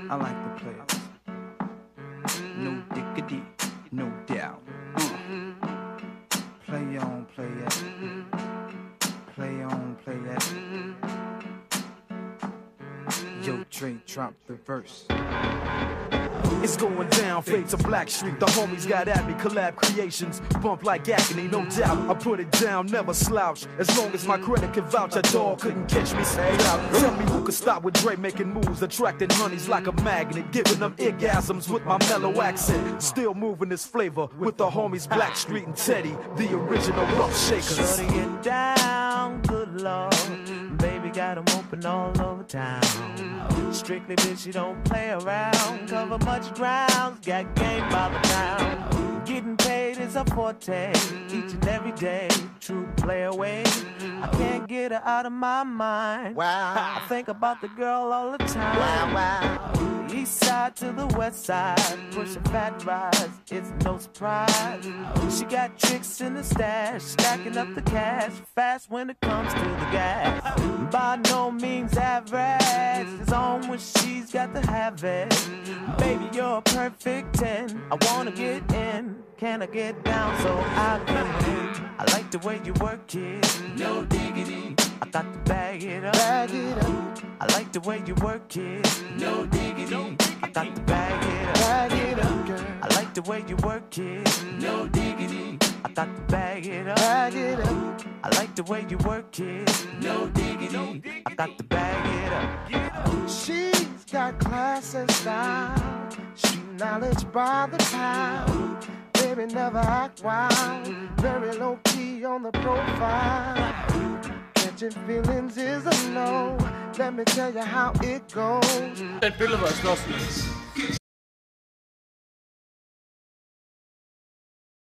I like the players. No diggity, no doubt. Play on, play it. Play on, play it. Yo, Dre, drop the verse. It's going down, fade to Black Street. The homies got at me, collab creations. Bump like agony, no doubt. I put it down, never slouch. As long as my credit can vouch, a dog couldn't catch me straight out. Tell me who could stop with Dre making moves, attracting honeys like a magnet, giving them orgasms with my mellow accent. Still moving this flavor with the homies Black Street and Teddy, the original rough shakers. Shorty get down, good lord. Baby got 'em open all over town. Strictly bitch, you don't play around. Cover much ground, got game by the pound. Getting paid is a forte, each and every day. True play away. I can't get her out of my mind. Wow. I think about the girl all the time. Wow, wow. East side to the west side, pushing fat rides, it's no surprise. She got tricks in the stash, stacking up the cash, fast when it comes to the gas. By no means average, it's on when she's got to have it. Baby, you're a perfect 10, I wanna get in. Can I get down so I can? I like the way you work it, no diggity. I got to bag it up. Bag it up. I like the way you work it, no diggity. I got to bag it up. Bag it up, girl. I like the way you work it, no diggity. I got to bag it up. Bag it up. I like the way you work it, no diggity. I got to bag it up. She's got class and style, street knowledge by the pound. Baby never act wild, very low key on the profile. Catching feelings is a no, let me tell you how it goes. Et billede, hvor jeg slås med.